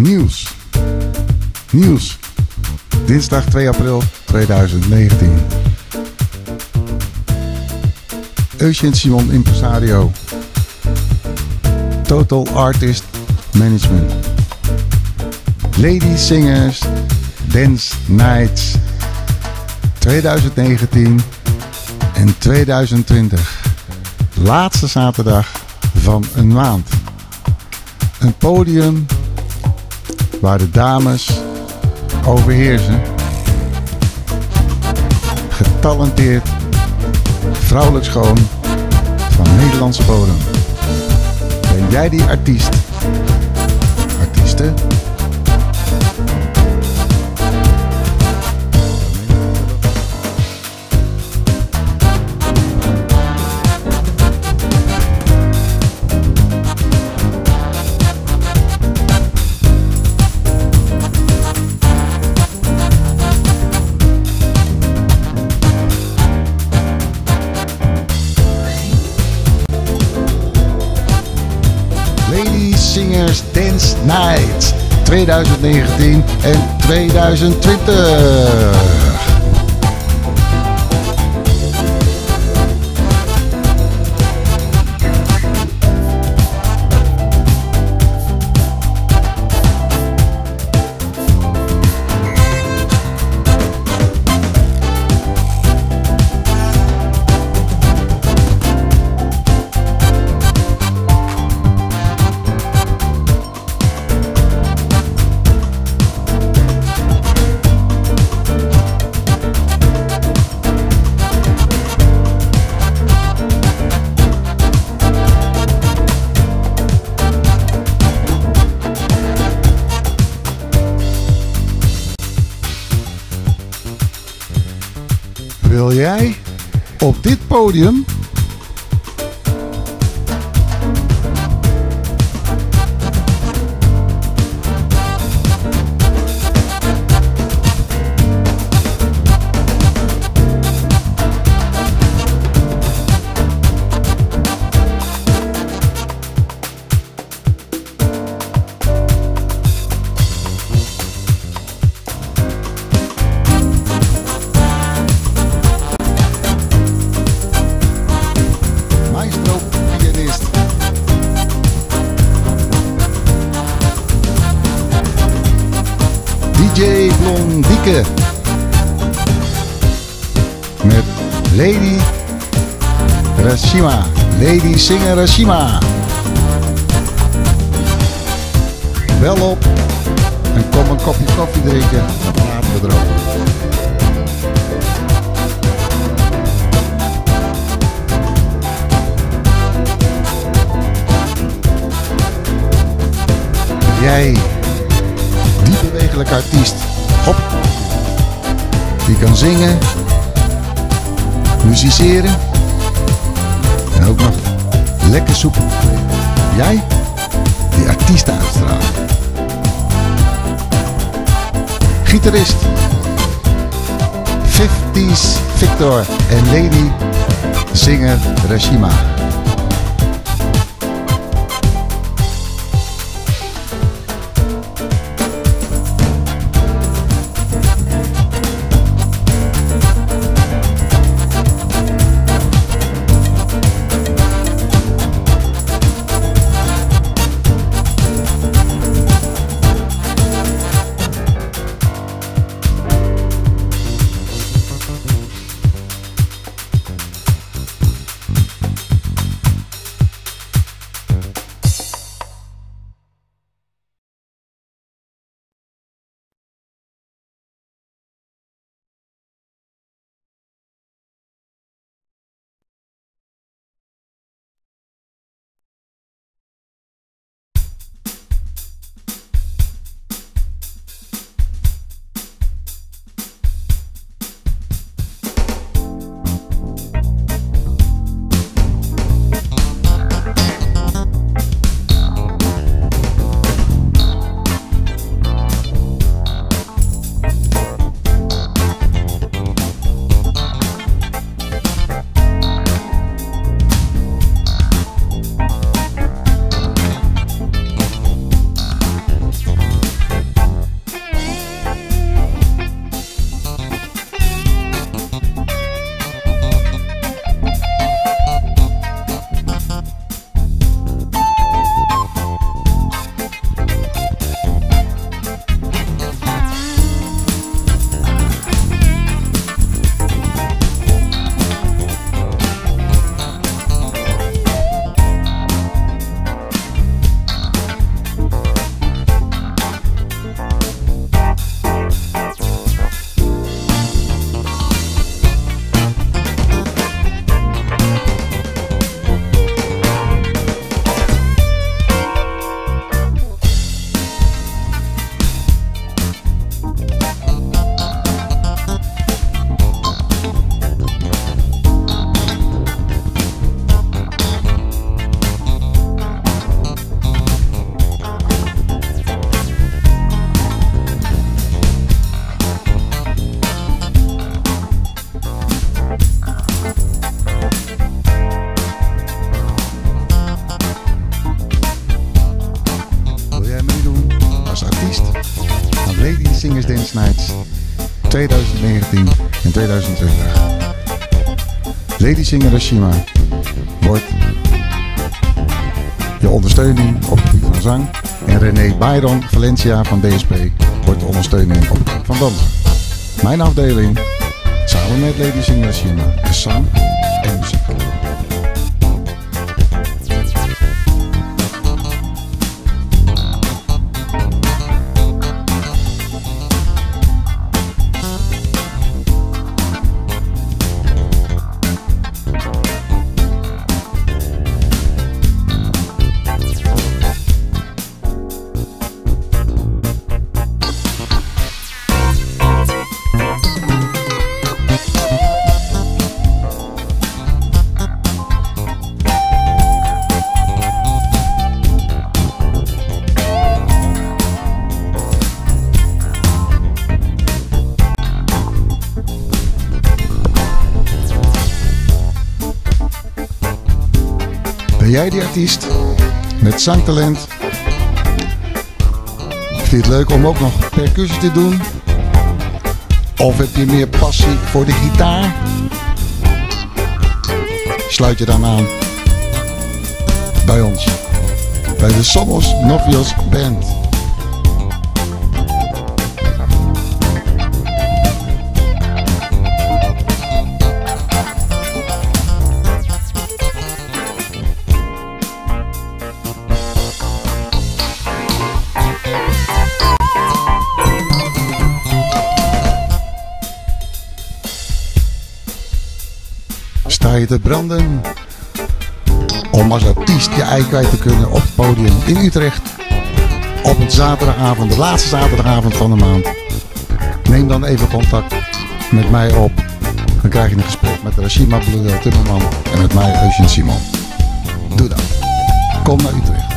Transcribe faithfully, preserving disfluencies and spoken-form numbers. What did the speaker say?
Nieuws. Nieuws. Dinsdag twee april tweeduizend negentien. Eugene Simon Impresario. Total Artist Management. Lady Singers Dance Nights tweeduizend negentien en tweeduizend twintig. Laatste zaterdag van een maand. Een podium waar de dames overheersen. Getalenteerd, vrouwelijk schoon van Nederlandse bodem. Ben jij die artiest? Artiesten? Singers Dance Nights tweeduizend negentien en tweeduizend twintig. Wil jij op dit podium D J Blondieke met Lady Rashima, Lady Singer Rashima. Bel op en kom een kopje koffie drinken, dan laten we erop. Jij, die bewegelijke artiest, hop, die kan zingen, musiceren en ook nog lekker soepel. Jij, die artiesten uitstraalt. Gitarist, vijftiger Victor en Lady Singer Rashima. tweeduizend negentien en tweeduizend twintig. Lady Sing Hiroshima wordt je ondersteuning op het gebied van zang. En René Byron Valencia van D S P wordt de ondersteuning op het gebied van dansen. Mijn afdeling, samen met Lady Sing Hiroshima, is zang en muziek. Ben jij die artiest met zangtalent? Vind je het leuk om ook nog percussie te doen? Of heb je meer passie voor de gitaar? Sluit je dan aan bij ons, bij de Somos Novios Band. Sta je te branden om als artiest je ei kwijt te kunnen op het podium in Utrecht op een zaterdagavond, de laatste zaterdagavond van de maand? Neem dan even contact met mij op. Dan krijg je een gesprek met Hiroshima Blue Timmerman en met mij Eugene Simon. Doe dat. Kom naar Utrecht.